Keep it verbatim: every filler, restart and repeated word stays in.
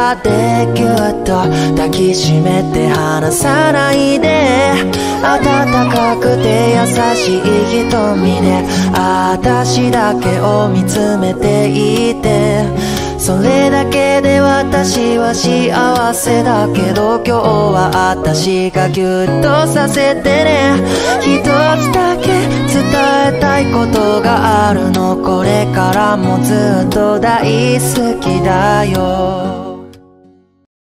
肩でぎゅっと抱きしめて離さないで、温かくて優しい瞳で私だけを見つめていて、それだけで私は幸せだけど、今日は私がギュッとさせてね。一つだけ伝えたいことがあるの、これからもずっと大好きだよ。